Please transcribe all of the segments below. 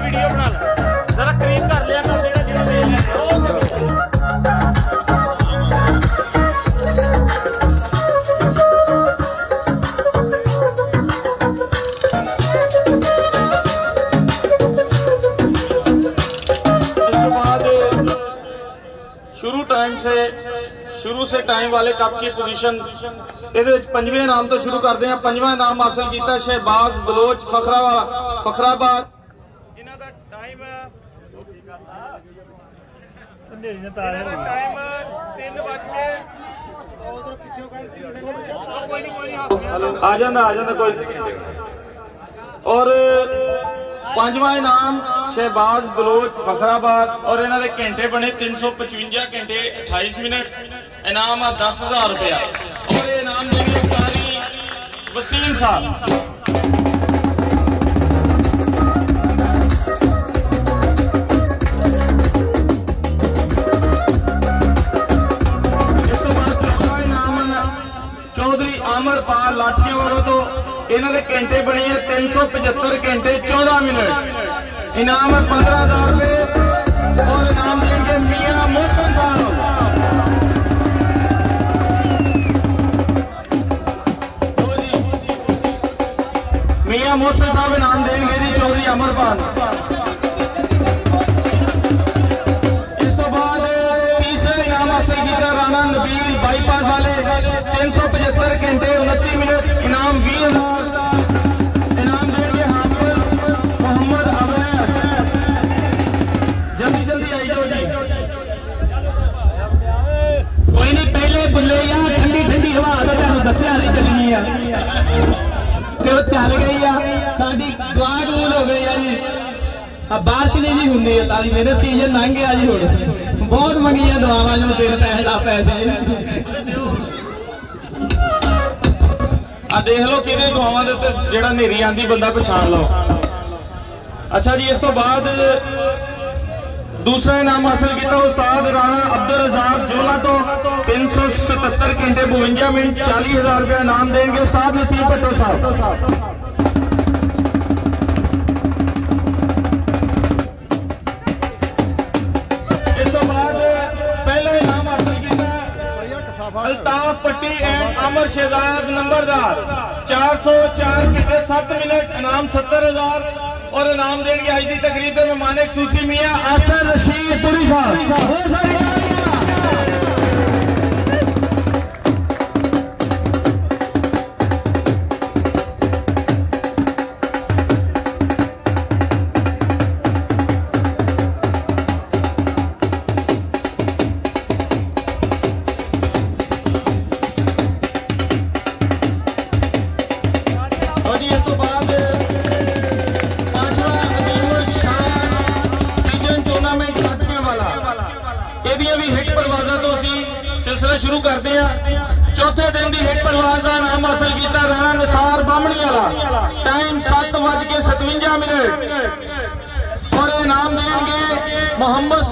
Video बना ला जरा करीब कर लिया कर जेड़ा जेड़ा दे लिया शुरू से टाइम वाले कप की पोजीशन ये पंजवें नाम तो शुरू करते हैं। पंजवां नाम हासिल किया शहबाज बलोच फखराबाद जिन्हां दा टाइम 3 आ जांदा कोई। और पांचवा इनाम शहबाज बलोच फखराबाद और इन्होंने घंटे बने 355 घंटे 28 मिनट। इनाम है 10,000 रुपया और ये इनाम देंगे कारी वसीम साहब। चौधरी अमरपाल लाठियां वालों तो इन्होंने घंटे बने 375 घंटे 14 मिनट। इनाम है 15,000 रुपये और इनाम देंगे मियां मोहसिन साहब। मियां मोहसिन साहब इनाम देंगे जी चौधरी अमरपाल। इस तो बाद तीसरा इनाम हासिल किया राणा नबील बाईपास वाले 375 घंटे 29 मिनट। इनाम 20,000। इनाम देंगे हाफिज मोहम्मद अवैस। जल्दी जल्दी आई जाओ जी। कोई नहीं पहले बुले यार ठंडी ठंडी हवा दसिया नहीं चलनी है तो चल गई है साडी दुआ कबूल हो गई है जी। अब बारिश नहीं जी होंगी ताली मेरे सीजन लंघ गया जी। हुण बहुत मंगिया दुआवां जो दिन पैसे ला पैसे आ देख लो कि दुआवां दे उत्ते जेड़ा नेरी आंदी बंदा पछाण लो। अच्छा जी इस तो बाद दूसरा इनाम हासिल किया उस्ताद राणा अब्दुल रज़ाक जोला तो 377 घंटे 52 मिनट 40,000 रुपया इनाम देंगे उस्ताद नसीब भट्टो साहब। इस तो बाद पहला इनाम हासिल किया अल्ताफ पट्टी एंड अमर शहजाद नंबरदार 404 घंटे 7 मिनट। इनाम 70,000 और इनाम देंगे आज की तकरीब में मेहमान खसूसी मियां असद रशीद पुरी साहब। सिलसिला शुरू करते हैं। चौथे दिन की हिट परवाज का नाम हासिल किया राणा निसार बामणी वाला। टाइम 7:57 मिनट और इनाम देंगे मोहम्मद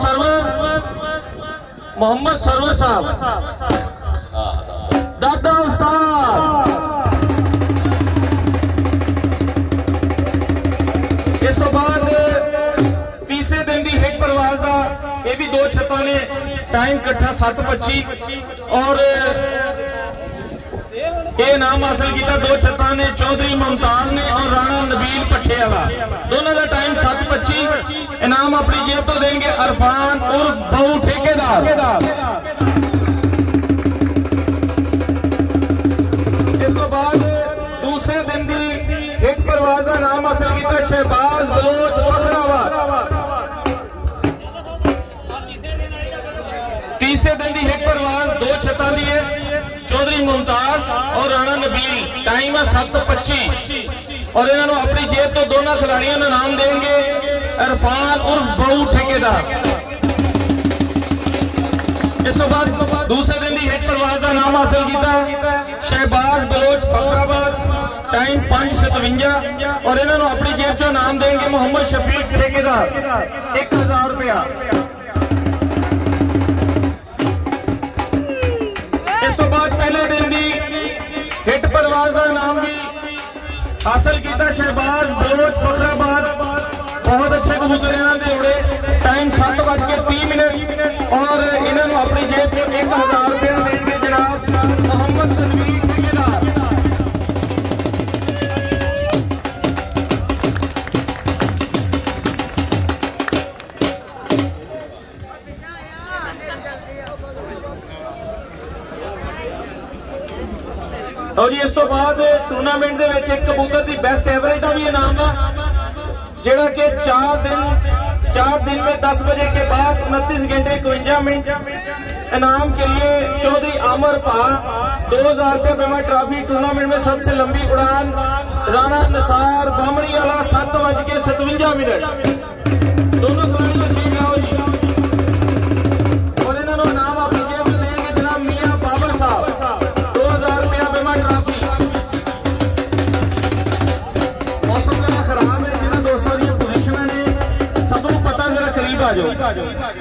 सरवर साहब दादा उस्ताद। इस तो बाद तीसरे दिन की हिट परवाज का यह भी 2 छत्तां ने टाइम कट्ठा 7:25 और ये नाम हासिल किया 2 छत्तां ने चौधरी मुमताज ने और राणा नबील पट्टे वाला। दोनों का टाइम 7:25। इनाम अपनी जेब तो देंगे अरफान उर्फ बहु ठेकेदार। इस तो बाद दूसरे दिन की एक परवाज का नाम हासिल किया शहबाज बलोच फखराबाद। तीसरे दिन की एक परवाज 2 छत्तां दी है चौधरी मुमताज और राणा नबील। टाइम है 7:25 और इन्होंने अपनी जेब तो दोनों खिलाड़ियों को नाम देंगे अरफान उर्फ बहु ठेकेदार। इस तो बाद दूसरे दिन की हिट परवाज का नाम हासिल किया शहबाज बलोच फखराबाद। टाइम 5:57 और इन्होंने अपनी जेब चो नाम देंगे मोहम्मद शफीक ठेकेदार 1,000 रुपया। पहले दिन की हिट परवाज का नाम भी हासिल किया शहबाज बलोच फखराबाद बहुत अच्छे कबूतर इन्होंने उड़े। टाइम 7:30 और इन्होंने अपनी जेब से 1000 रुपया देंगे जनाब मोहम्मद तनवीर ठेकेदार। और इस तो बाद टूर्नामेंट दे विच एक कबूतर की बेस्ट एवरेज का भी इनाम है, जेड़ा कि 4 दिन में 10 बजे के बाद 29 घंटे 51 मिनट। इनाम के लिए चौधरी आमर भा 2000 रुपया बीमा ट्रॉफी। टूर्नामेंट में सबसे लंबी उड़ान राणा निसार बामणी वाला 7:57। दोनों खिलाड़ी नसीब है जी। और इन्होंने इनाम अपनी जेब में देंगे जनाब मियां बाबर साहब 2000 रुपया बीमा ट्रॉफी। मौसम जरा खराब है, जिन्होंने दोस्तों दी पोजिशन ने सबको पता, जरा करीब आ जाओ।